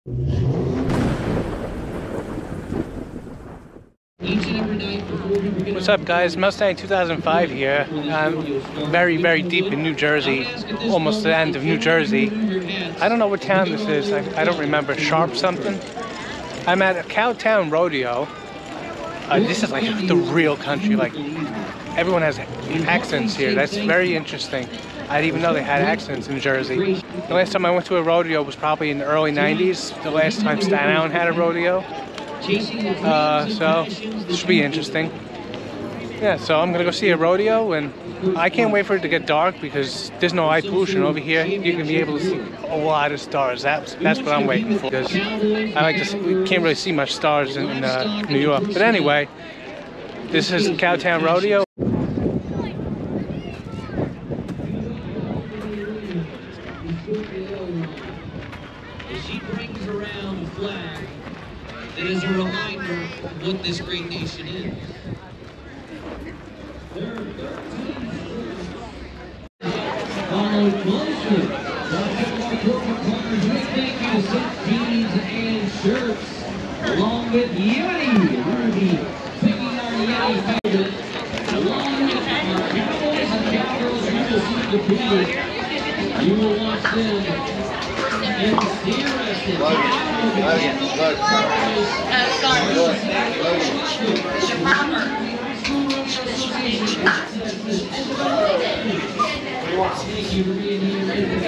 What's up, guys? Mustang 2005 here. I'm very, very deep in New Jersey, almost the end of New Jersey. I don't know what town this is. I don't remember. Sharp something. I'm at a Cowtown Rodeo. This is like the real country. Like, everyone has accents here. That's very interesting. I didn't even know they had accents in Jersey. The last time I went to a rodeo was probably in the early 90s. The last time Staten Island had a rodeo. So this should be interesting. Yeah, so I'm gonna go see a rodeo, and I can't wait for it to get dark because there's no light pollution over here. You're gonna be able to see a lot of stars. That's what I'm waiting for, because I like to see, we can't really see much stars in New York. But anyway, this is Cowtown Rodeo. She brings around a flag that is a reminder of what this great nation is. Followed closely by corporate partners with thank you to Silk Jeans and Shirts, along with Yeti. We're going to be picking our Yeti favorite, along with our Cowboys and Cowgirls. You will see the people. You will watch them in the interested. Thank you for being here.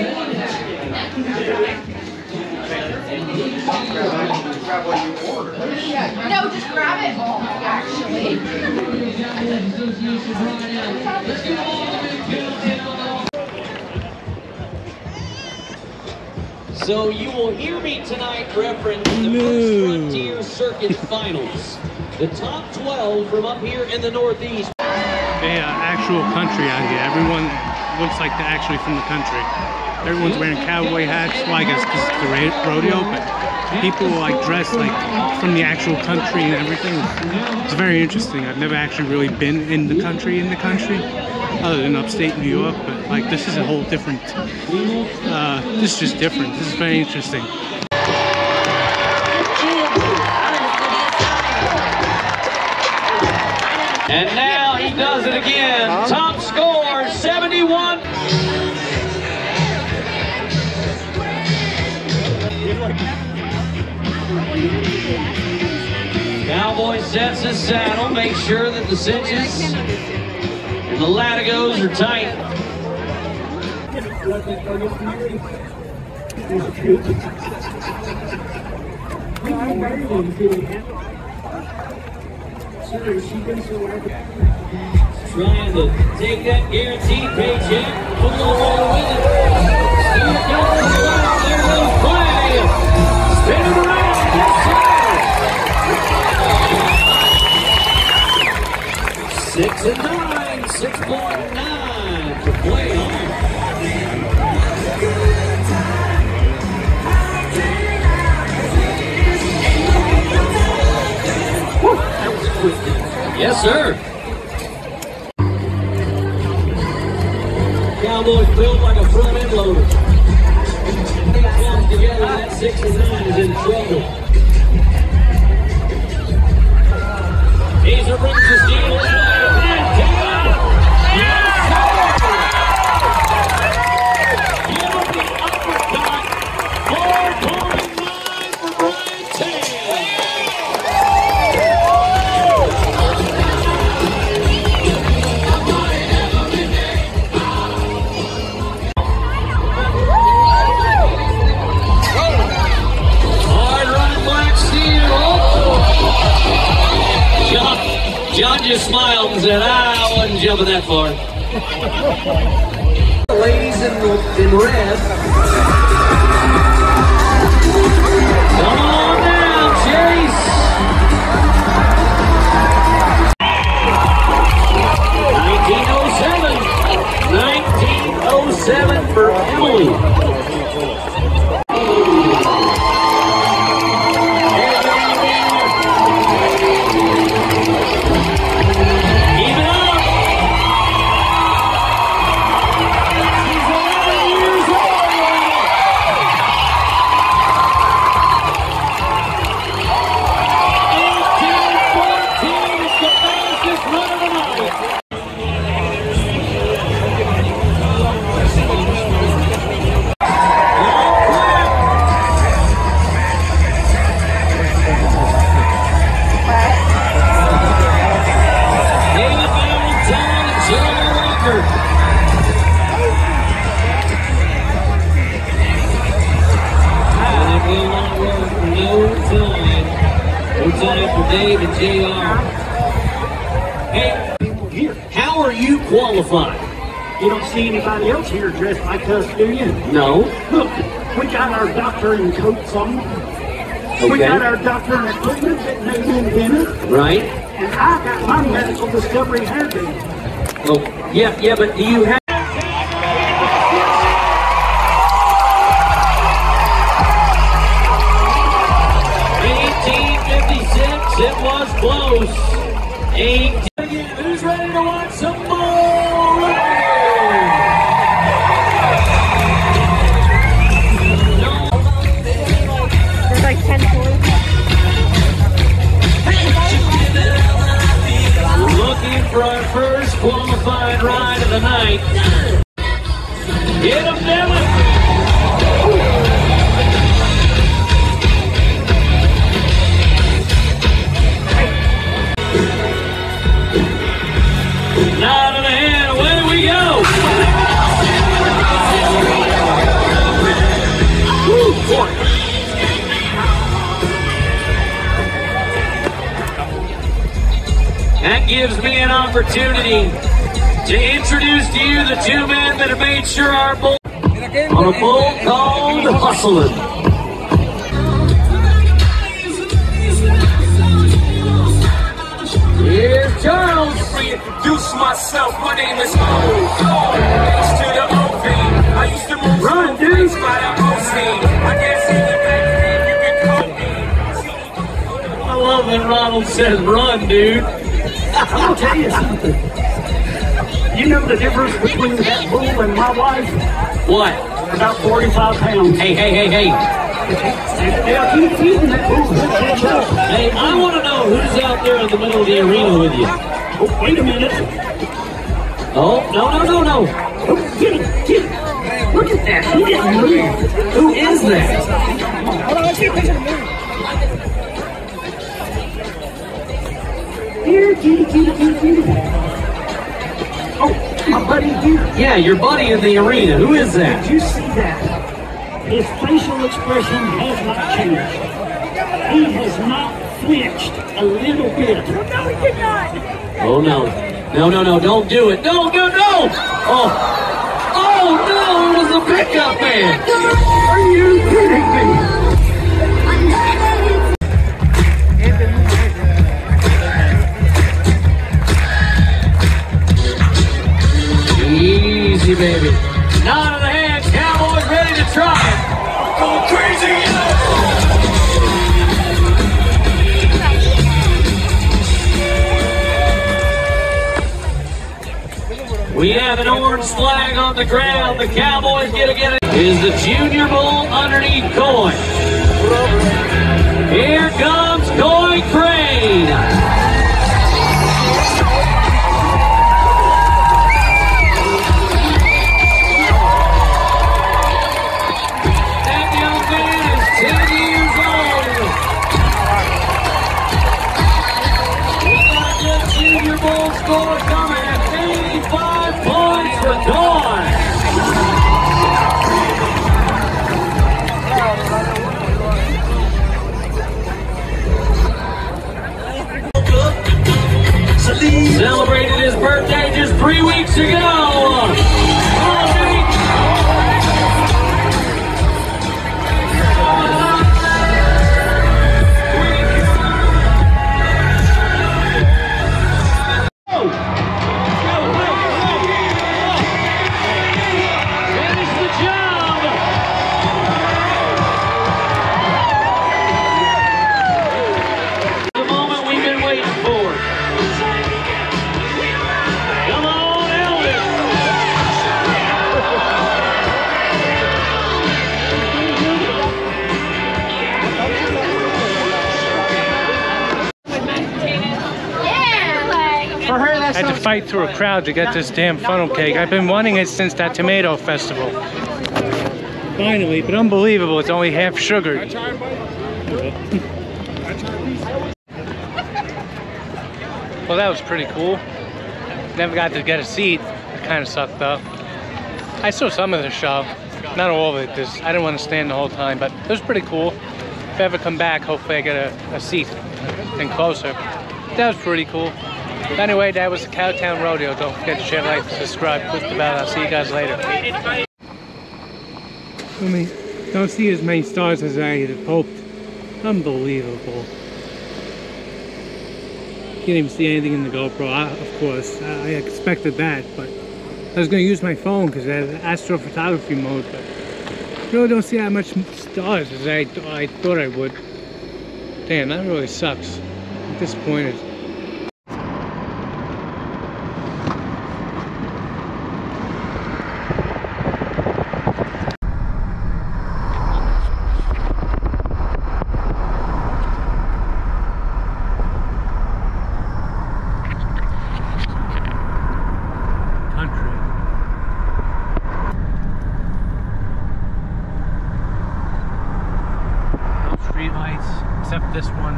No, just grab it all, actually. So you will hear me tonight reference the first Frontier Circuit Finals. The top 12 from up here in the Northeast. Actual country out here. Everyone looks like they're actually from the country. Everyone's wearing cowboy hats. Well, I guess because it's the rodeo, but people like dressed like from the actual country and everything. It's very interesting. I've never actually really been in the country, other than upstate New York. But like, this is a whole different. This is just different. This is very interesting. And now he does it again. Top score, 71. Cowboy sets his saddle, makes sure that the cinches and the latigos are tight. Trying to take that guaranteed paycheck, put a little more with it. Here comes the line, there goes play. Spin him around, yes sir. 6 and 9, 6.9 to play on. That was quick. Yes sir. Cowboys built like a front end loader. When it comes together, that 6 and 9 is in trouble. Hazer brings the steal and down. Yes, sir! Beautiful uppercut. 4.9 for Brian Taylor. John just smiled and said, I wasn't jumping that far. Ladies in red. Come on down, Chase. 1907 for Emily. Dave and JR. Hey, how are you qualified? You don't see anybody else here dressed like us, do you? No. Look, we got our doctor in coats on. We got our doctor in equipment that made in dinner. Right. And I got my medical discovery hairdo. Oh, yeah, but do you have... 1856, it was close. 18. Who's ready to watch some more? There's like 10 points. Looking for our first qualified ride of the night. Get him, Dylan! Nine and a half, away we go! Woo, boy. That gives me an opportunity to introduce to you the two men that have made sure our bull on a bull called Hustlin'. Here's Charles. Introduce myself, my name is H to the OV. I used to move Run, dude. by the OC. I can't see the back, you can call me. I love when Ronald says run, dude. I'll tell you something. You know the difference between that bull and my wife? What? About 45 pounds. Hey. They'll keep feeding that bull. Catch up. Hey, I want to know who's out there in the middle of the arena with you. Oh, wait a minute. Oh, no. Oh, get him. Look at that. He didn't move. Who is that? Hold on, let's get a picture of him. Here, kitty. Oh, my buddy here. Yeah, your buddy in the arena. Who is that? Did you see that? His facial expression has not changed. He has not flinched a little bit. No, he did not. Oh, no, don't do it. No. Oh, no, it was a pickup man. Are you kidding me? Easy, baby. Nine in the hand. Cowboys ready to try it. Going crazy, We have an orange flag on the ground. The Cowboys get it. Is the Junior Bowl underneath Coin? Here comes Coin Crane. That young man is 10 years old. We got a good Junior Bowl score coming at 85 points for Coin. Celebrated his birthday just 3 weeks ago. Come on, Jimmy. Finish the job. The moment we've been waiting for. Come on, Elvis. Yeah. I had to fight through a crowd to get this damn funnel cake. I've been wanting it since that tomato festival. Finally, but unbelievable, it's only half sugared. Well, that was pretty cool. Never got to get a seat. It kind of sucked up. I saw some of the show, not all of it, because I didn't want to stand the whole time, but it was pretty cool. if I ever come back, hopefully I get a seat and closer. That was pretty cool. But anyway, that was the Cowtown Rodeo. Don't forget to share, like, subscribe, push the bell. I'll see you guys later. I mean, don't see as many stars as I had hoped. Unbelievable. Can't even see anything in the GoPro, of course. I expected that, but I was going to use my phone because I had astrophotography mode, but I really don't see that much stars as I thought I would. Damn, that really sucks. I'm disappointed. Except this one.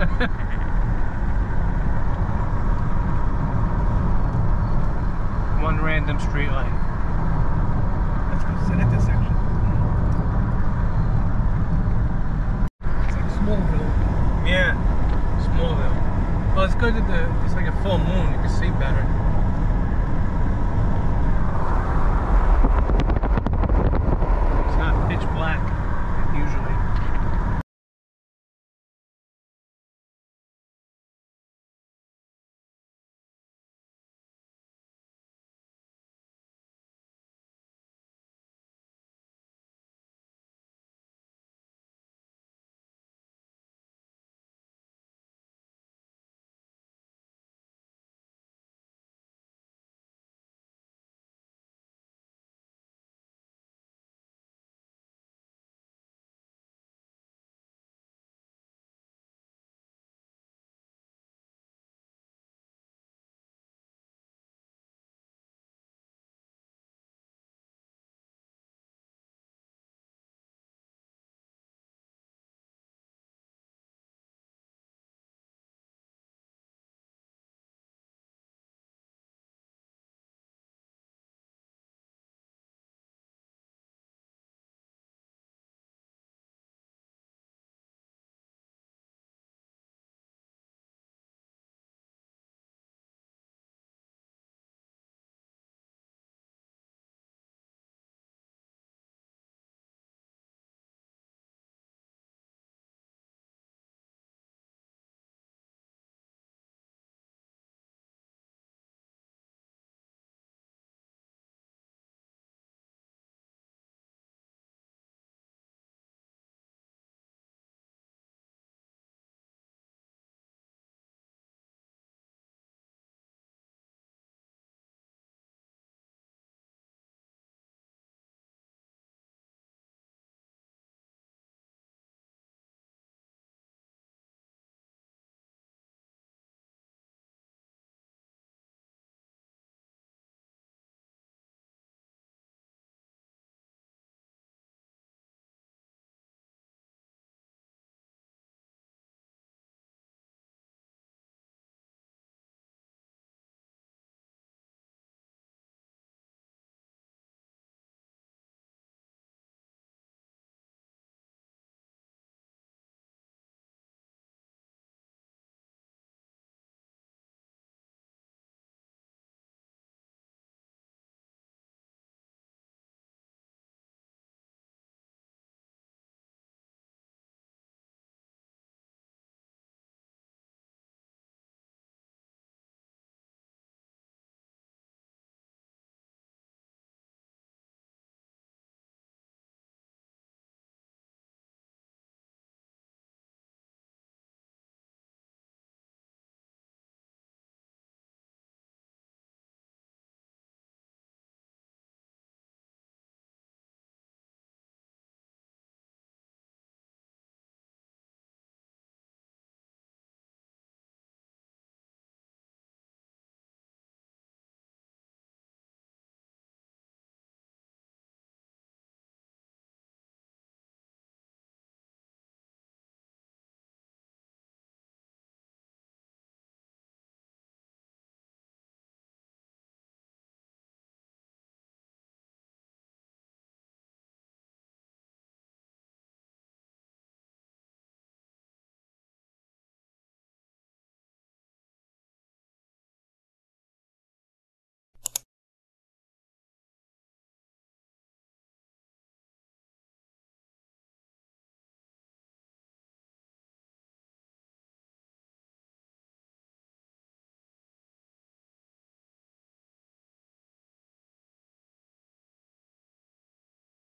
One random street light. Let's go sit at this section. It's like Smallville. Yeah, Smallville. Well, it's good that it's like a full moon. You can see better.